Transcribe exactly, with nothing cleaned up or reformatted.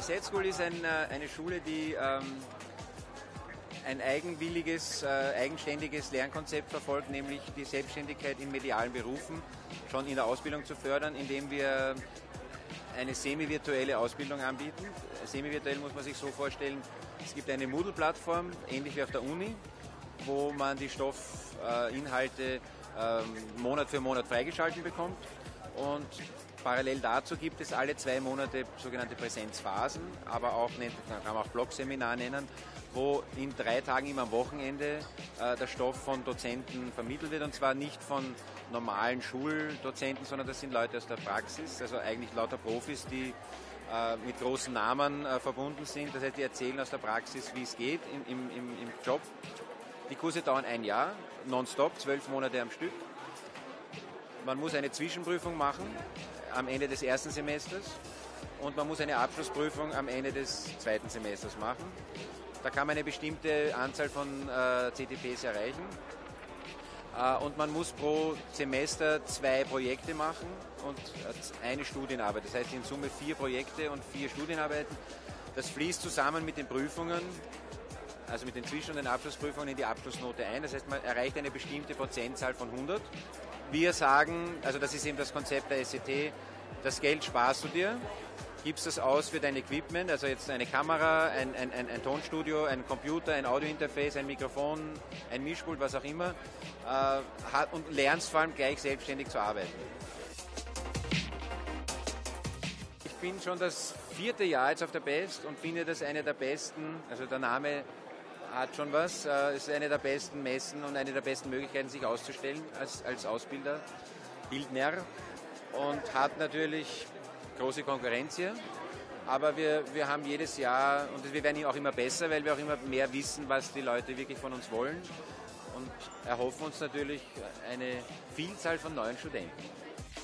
Set School ist ein, eine Schule, die ähm, ein eigenwilliges, äh, eigenständiges Lernkonzept verfolgt, nämlich die Selbstständigkeit in medialen Berufen schon in der Ausbildung zu fördern, indem wir eine semi-virtuelle Ausbildung anbieten. Semi-virtuell muss man sich so vorstellen, es gibt eine Moodle-Plattform, ähnlich wie auf der Uni, wo man die Stoffinhalte ähm, Monat für Monat freigeschalten bekommt. Und parallel dazu gibt es alle zwei Monate sogenannte Präsenzphasen, aber auch, kann man auch Blogseminar nennen, wo in drei Tagen immer am Wochenende äh, der Stoff von Dozenten vermittelt wird, und zwar nicht von normalen Schuldozenten, sondern das sind Leute aus der Praxis, also eigentlich lauter Profis, die äh, mit großen Namen äh, verbunden sind. Das heißt, die erzählen aus der Praxis, wie es geht im, im, im, im Job. Die Kurse dauern ein Jahr, nonstop, zwölf Monate am Stück. Man muss eine Zwischenprüfung machen am Ende des ersten Semesters und man muss eine Abschlussprüfung am Ende des zweiten Semesters machen. Da kann man eine bestimmte Anzahl von äh, C T Ps erreichen. Äh, und man muss pro Semester zwei Projekte machen und eine Studienarbeit. Das heißt in Summe vier Projekte und vier Studienarbeiten. Das fließt zusammen mit den Prüfungen, also mit den Zwischen- und den Abschlussprüfungen in die Abschlussnote ein. Das heißt, man erreicht eine bestimmte Prozentzahl von hundert. Wir sagen, also das ist eben das Konzept der S C T, das Geld sparst du dir, gibst das aus für dein Equipment, also jetzt eine Kamera, ein, ein, ein, ein Tonstudio, ein Computer, ein Audiointerface, ein Mikrofon, ein Mischpult, was auch immer, äh, hat, und lernst vor allem gleich selbstständig zu arbeiten. Ich bin schon das vierte Jahr jetzt auf der Best und finde das eine der besten, also der Name hat schon was, es ist eine der besten Messen und eine der besten Möglichkeiten, sich auszustellen als, als Ausbilder, Bildner, und hat natürlich große Konkurrenz hier, aber wir, wir haben jedes Jahr, und wir werden auch immer besser, weil wir auch immer mehr wissen, was die Leute wirklich von uns wollen, und erhoffen uns natürlich eine Vielzahl von neuen Studenten.